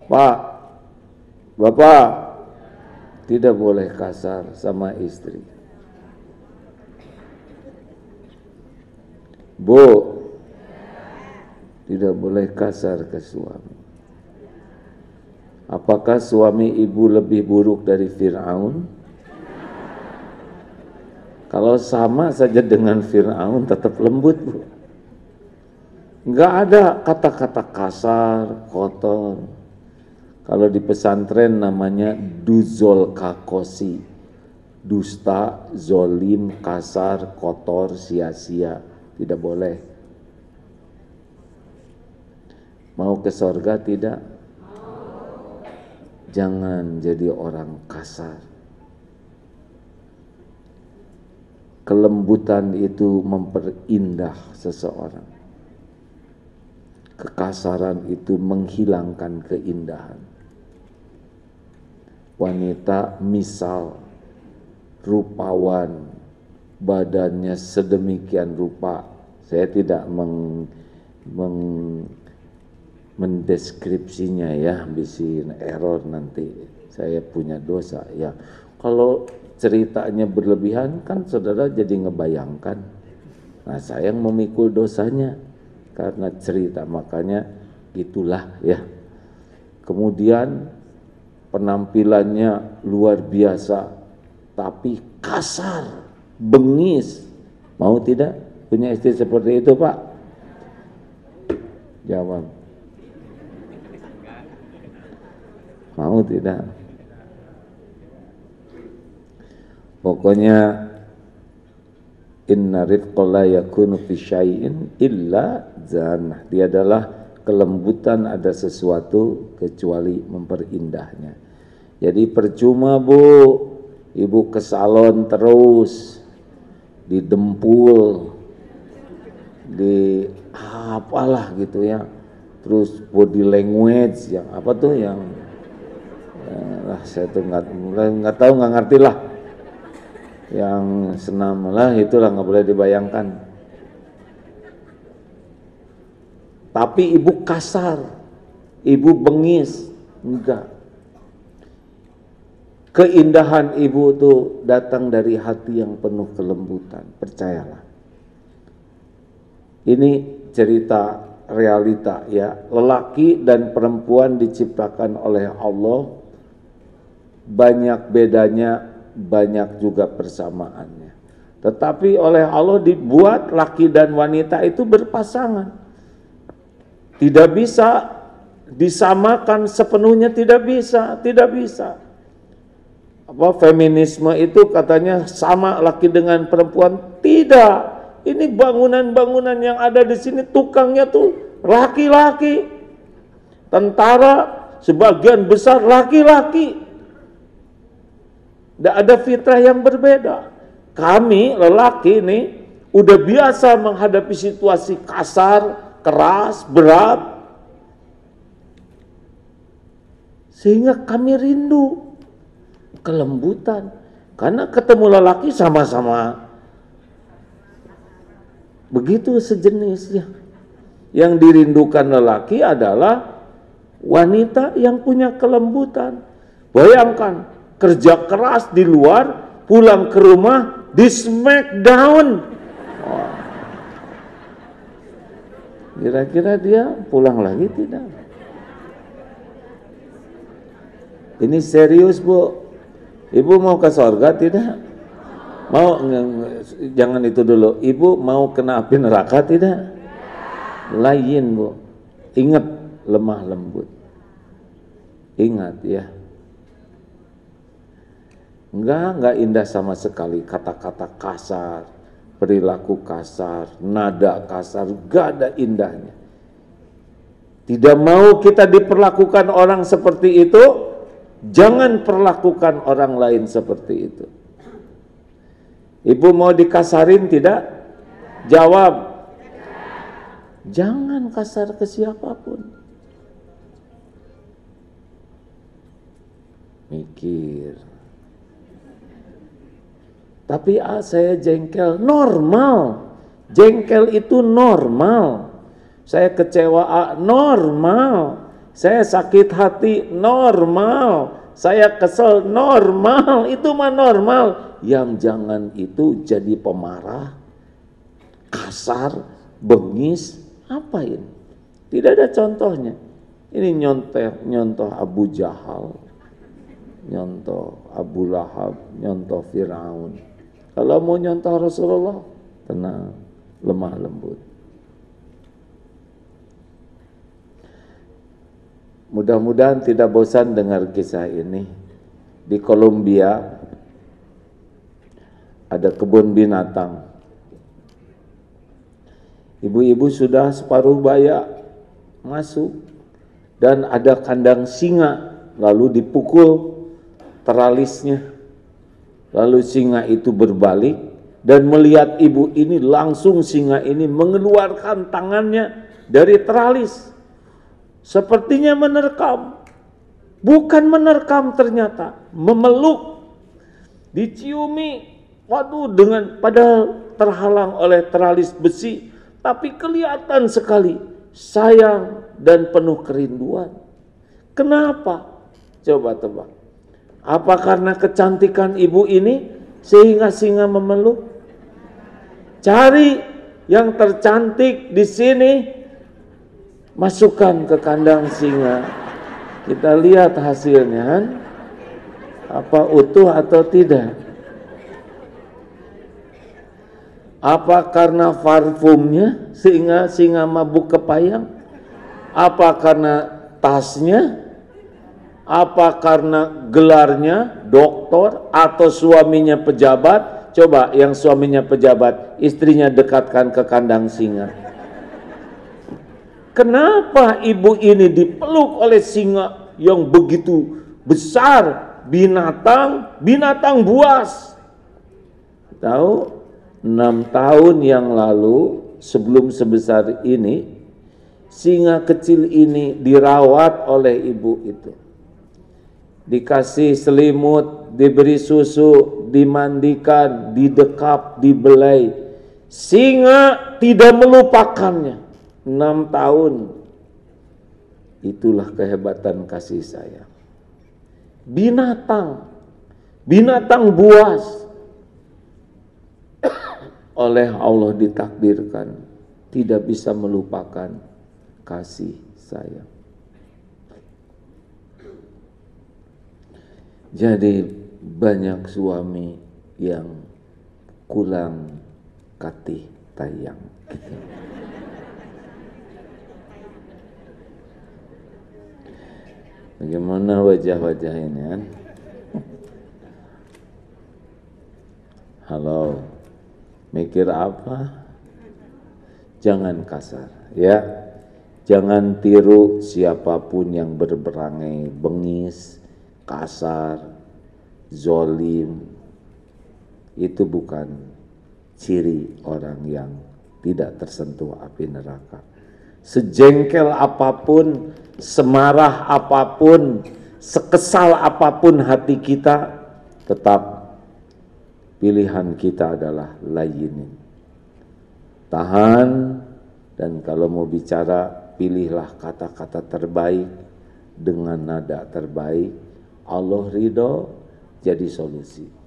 Pak, Bapak, tidak boleh kasar sama istri. Bu, tidak boleh kasar ke suami. Apakah suami ibu lebih buruk dari Fir'aun? Kalau sama saja dengan Fir'aun tetap lembut, Bu. Enggak ada kata-kata kasar, kotor. Kalau di pesantren namanya duzol kakosi. Dusta, zolim, kasar, kotor, sia-sia. Tidak boleh. Mau ke sorga tidak? Jangan jadi orang kasar. Kelembutan itu memperindah seseorang. Kekasaran itu menghilangkan keindahan. Wanita misal rupawan, badannya sedemikian rupa. Saya tidak mendeskripsinya ya, bisin error nanti saya punya dosa ya. Kalau ceritanya berlebihan kan saudara jadi ngebayangkan. Nah, saya yang memikul dosanya karena cerita, makanya itulah ya. Kemudian penampilannya luar biasa tapi kasar, bengis. Mau tidak punya istri seperti itu, Pak? Jawab. Mau tidak? Pokoknya inna rifqa la yakunu fi syai'in illa zanah. Dia adalah kelembutan ada sesuatu kecuali memperindahnya. Jadi percuma, Bu, ibu ke salon terus didempul, di apalah gitu ya. Terus body language yang apa tuh yang saya tuh nggak tahu, nggak ngerti lah, yang senam lah, itulah nggak boleh dibayangkan. Tapi ibu kasar, ibu bengis, enggak. Keindahan ibu tuh datang dari hati yang penuh kelembutan, percayalah. Ini cerita realita ya. Lelaki dan perempuan diciptakan oleh Allah, banyak bedanya, banyak juga persamaannya. Tetapi oleh Allah dibuat laki dan wanita itu berpasangan. Tidak bisa disamakan sepenuhnya, tidak bisa, tidak bisa. Apa feminisme itu katanya sama laki dengan perempuan? Tidak. Ini bangunan-bangunan yang ada di sini tukangnya tuh laki-laki. Tentara sebagian besar laki-laki. Tidak ada fitrah yang berbeda. Kami lelaki ini udah biasa menghadapi situasi kasar, keras, berat. Sehingga kami rindu kelembutan. Karena ketemu lelaki sama-sama begitu sejenisnya. Yang dirindukan lelaki adalah wanita yang punya kelembutan. Bayangkan, kerja keras di luar, pulang ke rumah di smackdown. Kira-kira dia pulang lagi tidak? Ini serius, Bu. Ibu mau ke surga tidak? Mau, jangan itu dulu. Ibu mau kena api neraka tidak? Lain, Bu. Ingat lemah lembut. Ingat ya. Enggak indah sama sekali kata-kata kasar, perilaku kasar, nada kasar, enggak ada indahnya. Tidak mau kita diperlakukan orang seperti itu, jangan perlakukan orang lain seperti itu. Ibu mau dikasarin tidak? Jawab. Jangan kasar ke siapapun. Mikir. Tapi saya jengkel, normal. Jengkel itu normal. Saya kecewa, normal. Saya sakit hati, normal. Saya kesel, normal. Itu mah normal. Yang jangan itu jadi pemarah, kasar, bengis. Apa ini? Tidak ada contohnya. Ini nyontoh Abu Jahal, nyontoh Abu Lahab, nyontoh Fir'aun. Kalau mau nyontoh Rasulullah, tenang, lemah lembut. Mudah-mudahan tidak bosan dengar kisah ini. Di Kolombia ada kebun binatang. Ibu-ibu sudah separuh baya masuk dan ada kandang singa, lalu dipukul teralisnya. Lalu singa itu berbalik dan melihat ibu ini, langsung singa ini mengeluarkan tangannya dari teralis. Sepertinya menerkam, bukan menerkam ternyata, memeluk, diciumi, waduh, dengan padahal terhalang oleh teralis besi, tapi kelihatan sekali sayang dan penuh kerinduan. Kenapa? Coba tebak. Apa karena kecantikan ibu ini sehingga singa memeluk? Cari yang tercantik di sini, masukkan ke kandang singa. Kita lihat hasilnya, kan? Apa utuh atau tidak? Apa karena parfumnya sehingga singa mabuk kepayang? Apa karena tasnya? Apa karena gelarnya doktor atau suaminya pejabat? Coba yang suaminya pejabat, istrinya dekatkan ke kandang singa. Kenapa ibu ini dipeluk oleh singa yang begitu besar, binatang buas? Tahu, 6 tahun yang lalu sebelum sebesar ini, singa kecil ini dirawat oleh ibu itu. Dikasih selimut, diberi susu, dimandikan, didekap, dibelai. Singa tidak melupakannya. 6 tahun. Itulah kehebatan kasih sayang. Binatang buas oleh Allah ditakdirkan tidak bisa melupakan kasih sayang. Jadi banyak suami yang kurang katih tayang. Bagaimana wajah-wajah ini, kan? Halo, mikir apa? Jangan kasar, ya. Jangan tiru siapapun yang berperangai bengis, kasar, zolim. Itu bukan ciri orang yang tidak tersentuh api neraka. Sejengkel apapun, semarah apapun, sekesal apapun hati kita, tetap pilihan kita adalah layinin. Tahan, dan kalau mau bicara, pilihlah kata-kata terbaik dengan nada terbaik. Allah ridho, jadi solusi.